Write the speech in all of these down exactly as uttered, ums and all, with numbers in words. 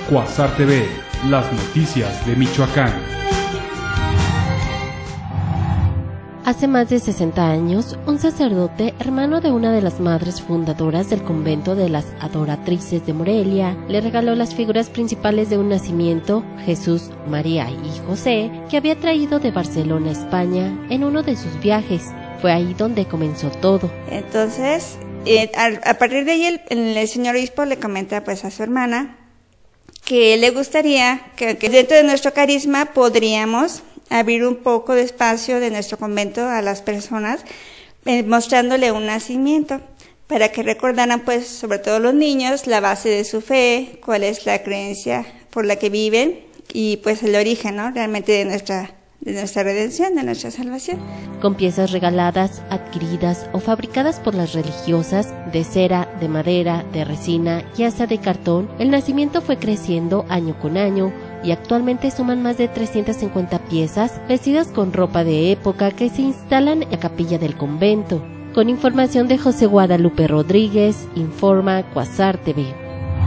Cuasar T V, las noticias de Michoacán. Hace más de sesenta años, un sacerdote, hermano de una de las madres fundadoras del convento de las Adoratrices de Morelia, le regaló las figuras principales de un nacimiento, Jesús, María y José, que había traído de Barcelona, España, en uno de sus viajes. Fue ahí donde comenzó todo. Entonces, eh, a, a partir de ahí, el, el señor obispo le comenta pues a su hermana que le gustaría que, que dentro de nuestro carisma podríamos abrir un poco de espacio de nuestro convento a las personas, eh, mostrándole un nacimiento, para que recordaran, pues, sobre todo los niños, la base de su fe, cuál es la creencia por la que viven y, pues, el origen, ¿no?, realmente de nuestra, de nuestra redención, de nuestra salvación. Con piezas regaladas, adquiridas o fabricadas por las religiosas, de cera, de madera, de resina y hasta de cartón, el nacimiento fue creciendo año con año, y actualmente suman más de trescientas cincuenta piezas vestidas con ropa de época que se instalan en la capilla del convento. Con información de José Guadalupe Rodríguez, informa Cuasar T V.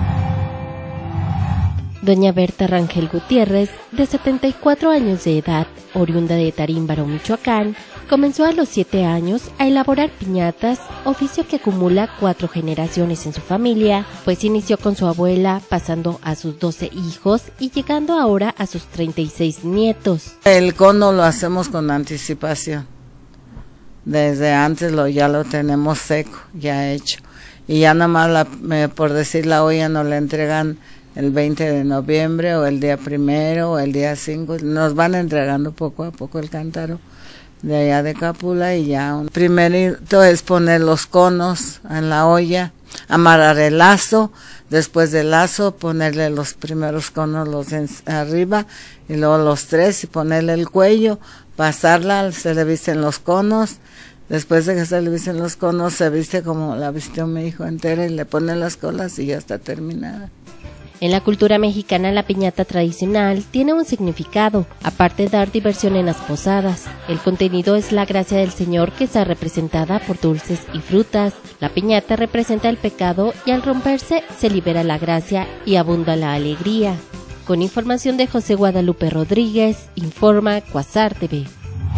Doña Berta Rangel Gutiérrez, de setenta y cuatro años de edad, oriunda de Tarímbaro, Michoacán, comenzó a los siete años a elaborar piñatas, oficio que acumula cuatro generaciones en su familia, pues inició con su abuela, pasando a sus doce hijos y llegando ahora a sus treinta y seis nietos. El cono lo hacemos con anticipación. Desde antes lo ya lo tenemos seco, ya hecho. Y ya nada más, la, por decir la olla, nos la entregan el veinte de noviembre o el día primero o el día cinco. Nos van entregando poco a poco el cántaro de allá de Capula y ya. Un primerito es poner los conos en la olla, amarrar el lazo, después del lazo ponerle los primeros conos los en, arriba y luego los tres y ponerle el cuello, pasarla, se le visten los conos. Después de que se le visten los conos, se viste como la vistió mi hijo entera y le ponen las colas y ya está terminada. En la cultura mexicana, la piñata tradicional tiene un significado, aparte de dar diversión en las posadas. El contenido es la gracia del Señor, que está representada por dulces y frutas. La piñata representa el pecado y al romperse se libera la gracia y abunda la alegría. Con información de José Guadalupe Rodríguez, informa Cuasar T V.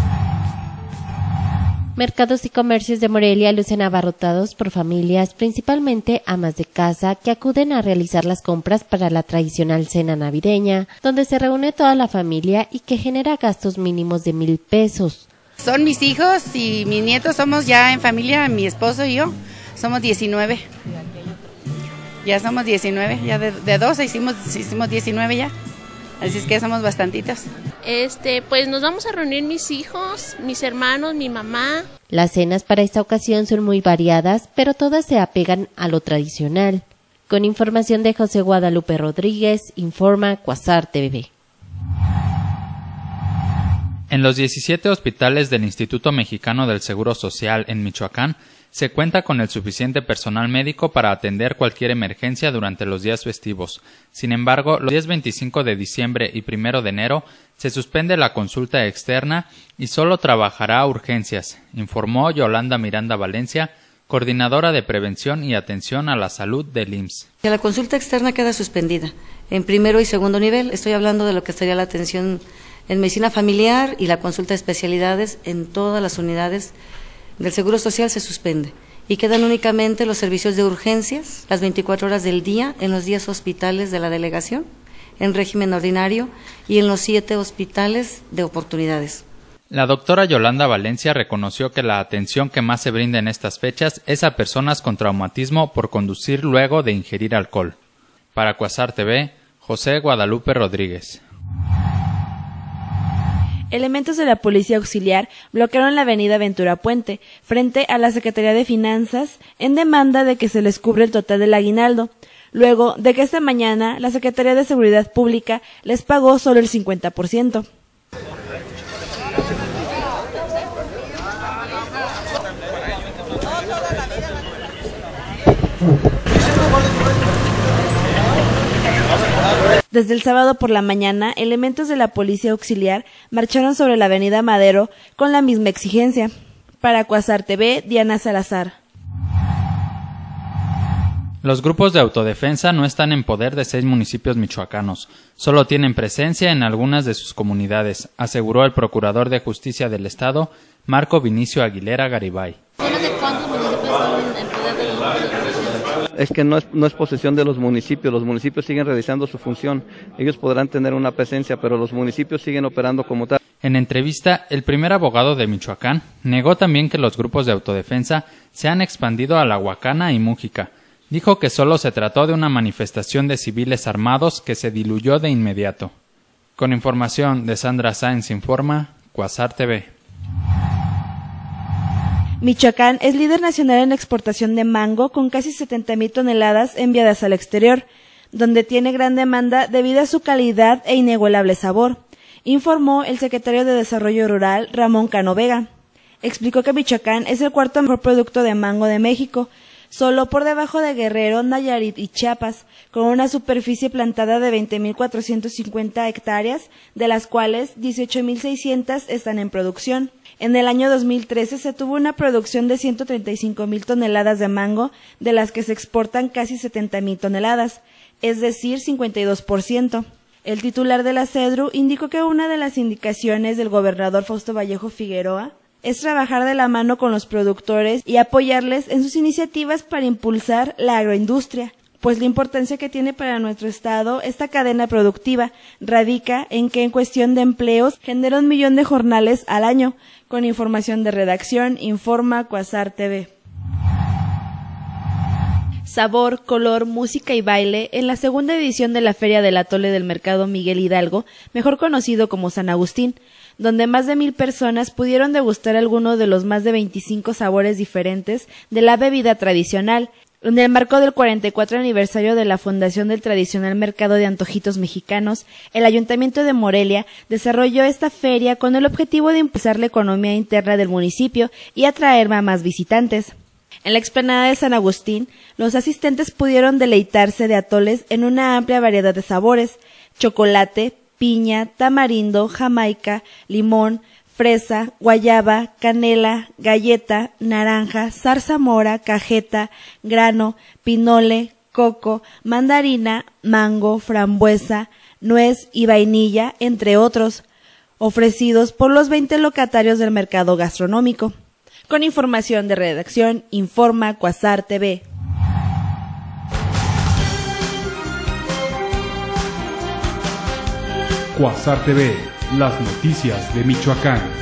Mercados y comercios de Morelia lucen abarrotados por familias, principalmente amas de casa, que acuden a realizar las compras para la tradicional cena navideña, donde se reúne toda la familia y que genera gastos mínimos de mil pesos. Son mis hijos y mis nietos, somos ya en familia, mi esposo y yo, somos diecinueve. Ya somos diecinueve, ya de, de doce hicimos, hicimos diecinueve ya. Así es que somos bastantitos. Este, pues nos vamos a reunir mis hijos, mis hermanos, mi mamá. Las cenas para esta ocasión son muy variadas, pero todas se apegan a lo tradicional. Con información de José Guadalupe Rodríguez, informa Cuasar T V. En los diecisiete hospitales del Instituto Mexicano del Seguro Social en Michoacán, se cuenta con el suficiente personal médico para atender cualquier emergencia durante los días festivos. Sin embargo, los días veinticinco de diciembre y primero de enero se suspende la consulta externa y solo trabajará urgencias, informó Yolanda Miranda Valencia, coordinadora de prevención y atención a la salud del I M S S. La consulta externa queda suspendida en primero y segundo nivel. Estoy hablando de lo que sería la atención en medicina familiar y la consulta de especialidades en todas las unidades del Seguro Social se suspende y quedan únicamente los servicios de urgencias las veinticuatro horas del día en los diez hospitales de la delegación en régimen ordinario y en los siete hospitales de oportunidades. La doctora Yolanda Valencia reconoció que la atención que más se brinda en estas fechas es a personas con traumatismo por conducir luego de ingerir alcohol. Para Cuasar T V, José Guadalupe Rodríguez. Elementos de la Policía Auxiliar bloquearon la avenida Ventura Puente, frente a la Secretaría de Finanzas, en demanda de que se les cubre el total del aguinaldo, luego de que esta mañana la Secretaría de Seguridad Pública les pagó solo el cincuenta por ciento. Desde el sábado por la mañana, elementos de la Policía Auxiliar marcharon sobre la avenida Madero con la misma exigencia. Para Cuasar T V, Diana Salazar. Los grupos de autodefensa no están en poder de seis municipios michoacanos, solo tienen presencia en algunas de sus comunidades, aseguró el Procurador de Justicia del Estado, Marco Vinicio Aguilera Garibay. ¿Cuántos municipios están en poder de los autodefensa? Es que no es, no es posesión de los municipios, los municipios siguen realizando su función, ellos podrán tener una presencia, pero los municipios siguen operando como tal. En entrevista, el primer abogado de Michoacán negó también que los grupos de autodefensa se han expandido a La Huacana y Mújica. Dijo que solo se trató de una manifestación de civiles armados que se diluyó de inmediato. Con información de Sandra Sáenz Informa, Cuasar T V. Michoacán es líder nacional en la exportación de mango con casi setenta mil toneladas enviadas al exterior, donde tiene gran demanda debido a su calidad e inigualable sabor, informó el secretario de Desarrollo Rural, Ramón Cano Vega. Explicó que Michoacán es el cuarto mejor producto de mango de México, solo por debajo de Guerrero, Nayarit y Chiapas, con una superficie plantada de veinte mil cuatrocientas cincuenta hectáreas, de las cuales dieciocho mil seiscientas están en producción. En el año dos mil trece se tuvo una producción de ciento treinta y cinco mil toneladas de mango, de las que se exportan casi setenta mil toneladas, es decir, cincuenta y dos por ciento. El titular de la CEDRU indicó que una de las indicaciones del gobernador Fausto Vallejo Figueroa es trabajar de la mano con los productores y apoyarles en sus iniciativas para impulsar la agroindustria, pues la importancia que tiene para nuestro estado esta cadena productiva radica en que en cuestión de empleos genera un millón de jornales al año. Con información de redacción, informa Cuasar T V. Sabor, color, música y baile en la segunda edición de la Feria del Atole del Mercado Miguel Hidalgo, mejor conocido como San Agustín, donde más de mil personas pudieron degustar alguno de los más de veinticinco sabores diferentes de la bebida tradicional. En el marco del cuarenta y cuatro aniversario de la fundación del tradicional mercado de antojitos mexicanos, el Ayuntamiento de Morelia desarrolló esta feria con el objetivo de impulsar la economía interna del municipio y atraer a más visitantes. En la explanada de San Agustín, los asistentes pudieron deleitarse de atoles en una amplia variedad de sabores: chocolate, piña, tamarindo, jamaica, limón, fresa, guayaba, canela, galleta, naranja, zarzamora, cajeta, grano, pinole, coco, mandarina, mango, frambuesa, nuez y vainilla, entre otros, ofrecidos por los veinte locatarios del mercado gastronómico. Con información de redacción, informa Cuasar T V. Cuasar T V, las noticias de Michoacán.